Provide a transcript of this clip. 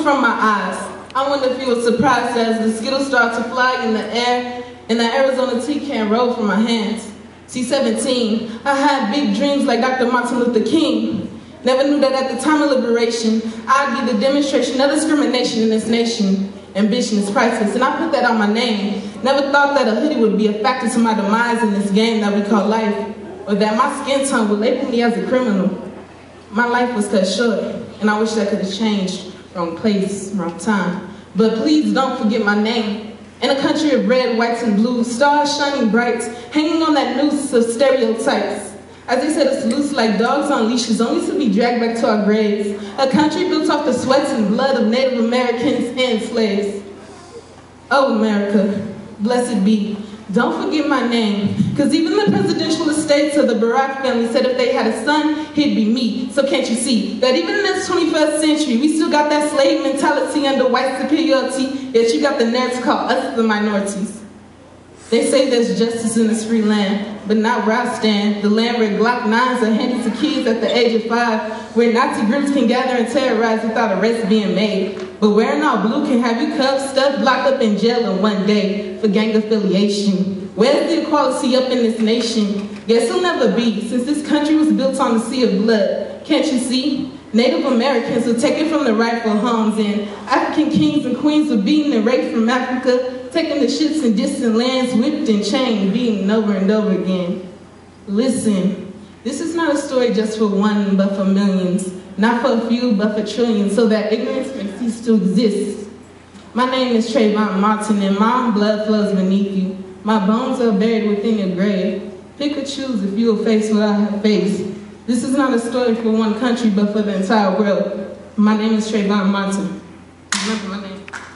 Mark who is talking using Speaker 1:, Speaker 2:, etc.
Speaker 1: from my eyes. I wonder if you were surprised as the Skittles start to fly in the air and the Arizona tea can roll from my hands. See, 17, I had big dreams like Dr. Martin Luther King. Never knew that at the time of liberation, I'd be the demonstration of discrimination in this nation. Ambition is priceless, and I put that on my name. Never thought that a hoodie would be a factor to my demise in this game that we call life, or that my skin tone would label me as a criminal. My life was cut short, and I wish that could have changed. Wrong place, wrong time. But please don't forget my name. In a country of red, whites, and blues, stars shining bright, hanging on that noose of stereotypes. As they said, it's loose like dogs on leashes, only to be dragged back to our graves. A country built off the sweat and blood of Native Americans and slaves. Oh, America, blessed be. Don't forget my name, because even the presidential estates of the Barack family said if they had a son, he'd be me. So can't you see that even in this 21st century, we still got that slave mentality under white superiority, yet you got the nerve to call us the minorities. They say there's justice in this free land, but not where I stand, the land where Glock 9s are handed to kids at the age of 5, where Nazi groups can gather and terrorize without arrests being made, but wearing all blue can have you cuffed, stuffed, locked up in jail in one day for gang affiliation. Where's the equality up in this nation? Guess it'll never be, since this country was built on the sea of blood. Can't you see? Native Americans were taken from their rightful homes, and African kings and queens were beaten and raped from Africa, taking the ships in distant lands, whipped and chained, beaten over and over again. Listen, this is not a story just for one, but for millions. Not for a few, but for trillions, so that ignorance may cease to exist. My name is Trayvon Martin, and my blood flows beneath you. My bones are buried within your grave. Pick or choose if you will face what I have faced. This is not a story for one country, but for the entire world. My name is Trayvon Martin. Remember my name.